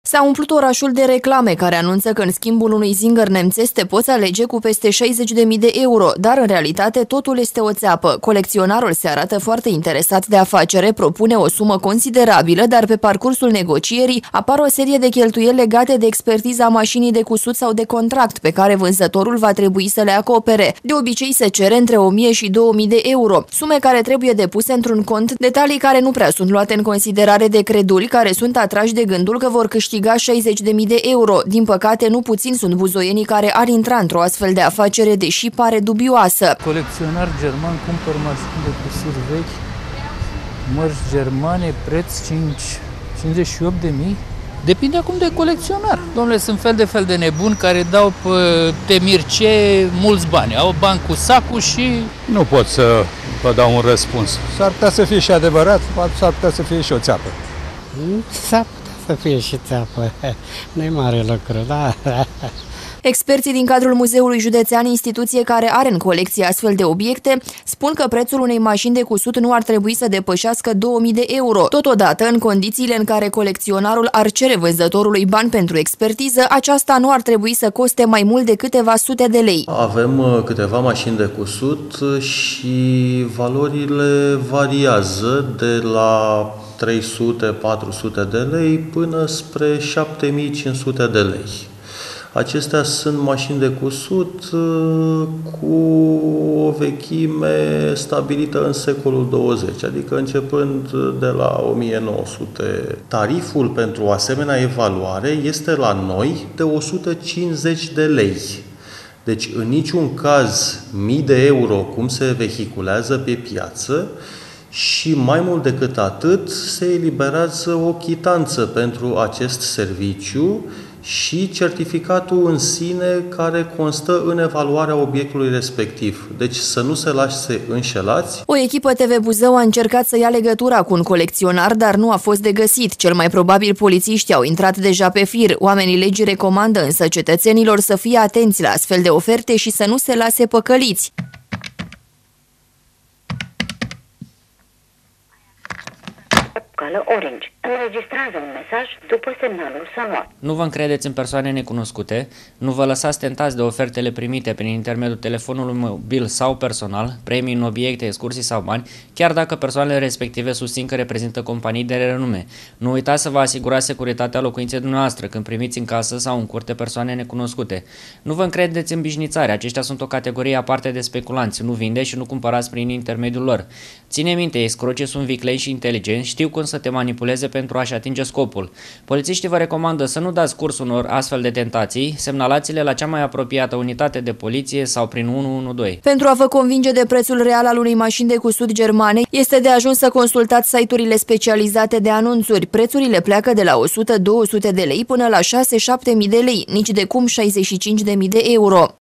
S-a umplut orașul de reclame care anunță că în schimbul unui zinger nemțesc te poți alege cu peste 60.000 de euro, dar în realitate totul este o țeapă. Colecționarul se arată foarte interesat de afacere, propune o sumă considerabilă, dar pe parcursul negocierii apar o serie de cheltuieli legate de expertiza mașinii de cusut sau de contract, pe care vânzătorul va trebui să le acopere. De obicei se cere între 1.000 și 2.000 de euro, sume care trebuie depuse într-un cont, detalii care nu prea sunt luate în considerare de creduli care sunt atrași de gândul că vor câștiga 60.000 de euro. Din păcate, nu puțini sunt buzoienii care ar intra într-o astfel de afacere, deși pare dubioasă. Colecționar german, cumpăr mașini de cusut vechi, mărci germane, preț 58.000. Depinde acum de colecționar. Dom'le, sunt fel de nebuni care dau pe temirce mulți bani. Au bani cu sacul și... Nu pot să vă dau un răspuns. S-ar putea să fie și adevărat, s-ar putea să fie și o țeapă. S-ar putea să fie și țeapă. Nu-i mare lucru, da. Experții din cadrul Muzeului Județean, instituție care are în colecție astfel de obiecte, spun că prețul unei mașini de cusut nu ar trebui să depășească 2.000 de euro. Totodată, în condițiile în care colecționarul ar cere vânzătorului bani pentru expertiză, aceasta nu ar trebui să coste mai mult de câteva sute de lei. Avem câteva mașini de cusut și valorile variază de la 300-400 de lei până spre 7.500 de lei. Acestea sunt mașini de cusut cu o vechime stabilită în secolul 20, adică începând de la 1900. Tariful pentru o asemenea evaluare este la noi de 150 de lei. Deci, în niciun caz, mii de euro, cum se vehiculează pe piață, și mai mult decât atât, se eliberează o chitanță pentru acest serviciu și certificatul în sine care constă în evaluarea obiectului respectiv. Deci să nu se lase înșelați. O echipă TV Buzău a încercat să ia legătura cu un colecționar, dar nu a fost de găsit. Cel mai probabil polițiștii au intrat deja pe fir. Oamenii legii recomandă însă cetățenilor să fie atenți la astfel de oferte și să nu se lase păcăliți. Orange. Înregistrează un mesaj după semnalul sonor. Nu vă încredeți în persoane necunoscute, nu vă lăsați tentați de ofertele primite prin intermediul telefonului mobil sau personal, premii în obiecte, excursii sau bani, chiar dacă persoanele respective susțin că reprezintă companii de renume. Nu uitați să vă asigurați securitatea locuinței dumneavoastră când primiți în casă sau în curte persoane necunoscute. Nu vă încredeți în bișnițari, aceștia sunt o categorie aparte de speculanți, nu vindeți și nu cumpărați prin intermediul lor. Ține minte, escrocii sunt vicleni și inteligenți, știu cum să te manipuleze pentru a-și atinge scopul. Polițiștii vă recomandă să nu dați curs unor astfel de tentații, semnalați-le la cea mai apropiată unitate de poliție sau prin 112. Pentru a vă convinge de prețul real al unei mașini de cusut germane, este de ajuns să consultați site-urile specializate de anunțuri. Prețurile pleacă de la 100-200 de lei până la 6-7.000 de lei, nici de cum 65.000 de euro.